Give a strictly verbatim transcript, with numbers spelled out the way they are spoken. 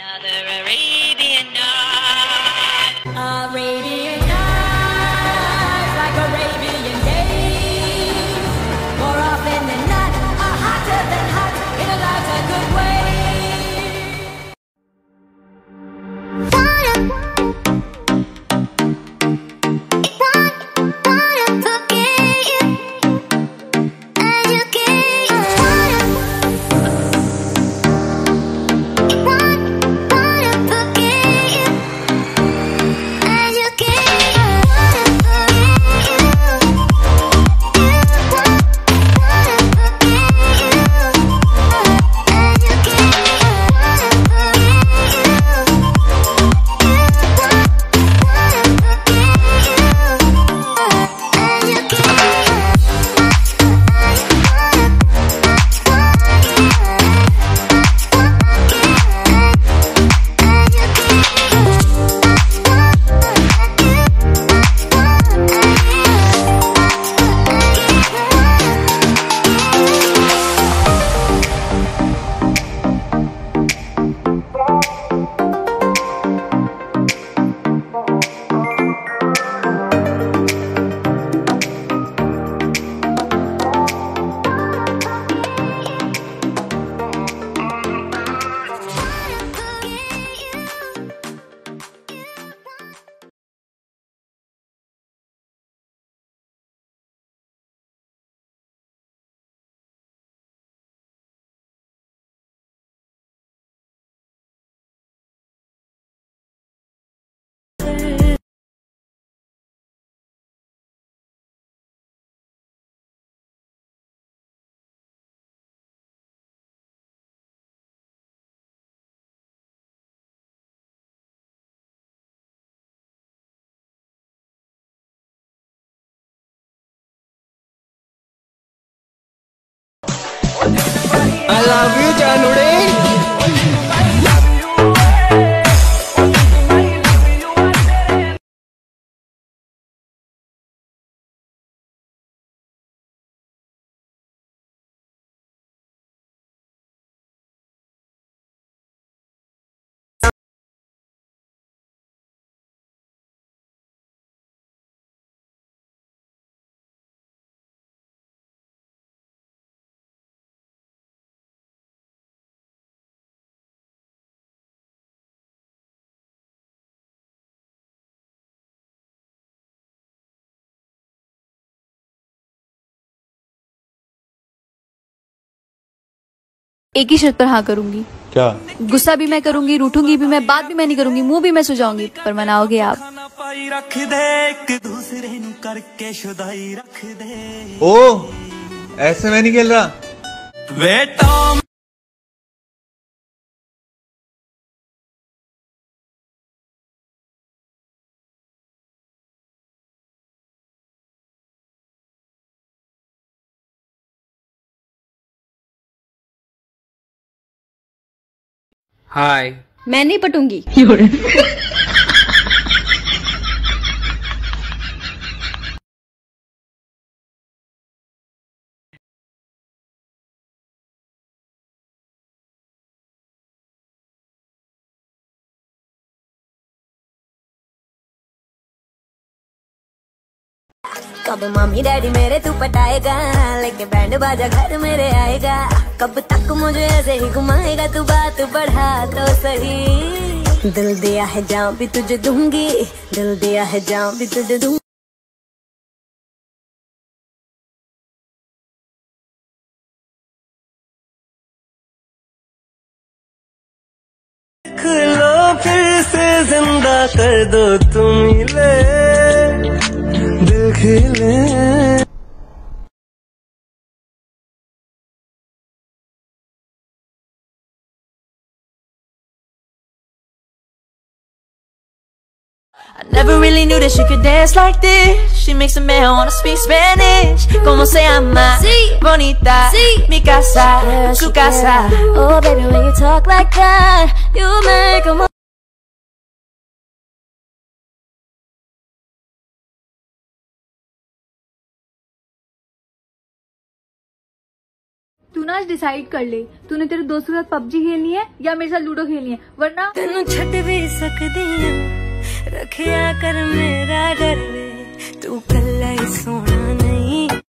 Another Arabian night. Arabian nights, like Arabian days. More often than not, are hotter than hot in a lots of good I love you, Janude. एक ही शर्त पर हाँ करूंगी। क्या? गुस्सा भी मैं करूंगी, रूठूंगी भी मैं, बात भी मैं नहीं करूंगी, मुंह भी मैं सुझाऊंगी, पर मनाओगे आप। ओ, ऐसे मैं नहीं खेल रहा। Hi. मैं नहीं पटूंगी। कब मम्मी डैडी मेरे तू पटाएगा, लेके बैंड बाजा घर मेरे आएगा। कब तक मुझे ऐसे ही घुमाएगा तू, बात बढ़ा तो सही। दिल दिया है जान भी तुझे दूंगी, दिल दिया है जान भी तुझे दूंगी। लो फिर से जिंदा कर दो तुम मिले दिल खिले। I never really knew that she could dance like this. She makes a man wanna speak Spanish. Como se llama? Sí. Bonita. Sí. Mi casa. Yeah, Su she casa. can. Oh baby, when you talk like that, you make a mo- तू ना आज decide कर ले, तूने तेरे दोस्तों के साथ पबजी खेलनी है या मेरे साथ लूडो खेलनी है, वरना तेनू छट भी सकदी हूं, रखिया कर मेरा डर वे, तू कल्ला ही सोना नहीं।